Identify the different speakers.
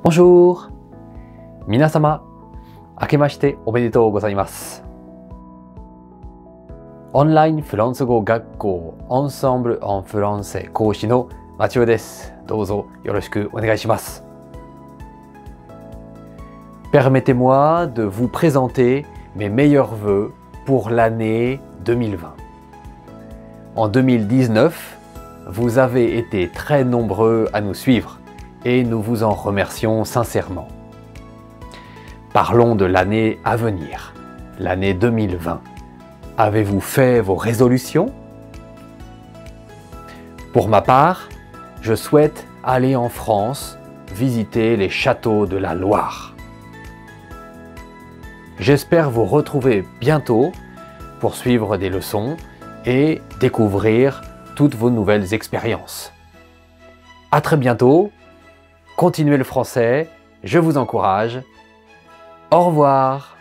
Speaker 1: Bonjour! 皆様、明けましておめでとうございます。オンラインフランス語学校 Ensemble en Français 講師のマチオです。どうぞよろしくお願いします。Permettez-moi de vous présenter mes meilleurs vœux pour l'année 2020. En 2019, vous avez été très nombreux à nous suivre et nous vous en remercions sincèrement. Parlons de l'année à venir, l'année 2020. Avez-vous fait vos résolutions? Pour ma part, je souhaite aller en France visiter les châteaux de la Loire. J'espère vous retrouver bientôt pour suivre des leçons et découvrir toutes vos nouvelles expériences. À très bientôt, continuez le français, je vous encourage. Au revoir.